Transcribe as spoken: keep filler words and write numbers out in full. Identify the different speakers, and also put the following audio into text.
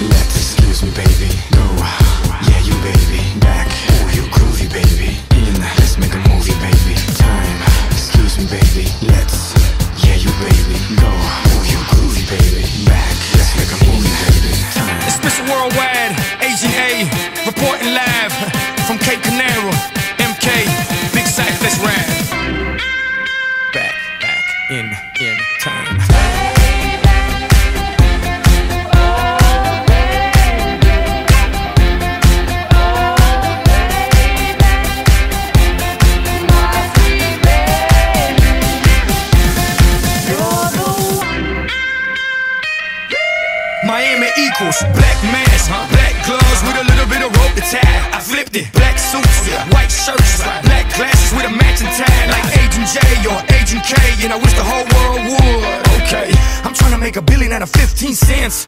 Speaker 1: Let's excuse me, baby. Go, yeah, you baby. Back, oh, you groovy, baby. In, let's make a movie, baby. Time, excuse me, baby. Let's, yeah, you baby. Go, oh, you groovy, baby. Back, let's make a movie, baby. Time.
Speaker 2: It's Mister Worldwide, Agent A, reporting live from Cape Canaveral. M K, Big Sight, let's ride. Back, back, in, in time. Miami equals black mask, black gloves with a little bit of rope to tie. I flipped it, black suits, white shirts, black glasses with a matching tie, like Agent J or Agent K. And I wish the whole world would. Okay, I'm trying to make a billion out of fifteen cents.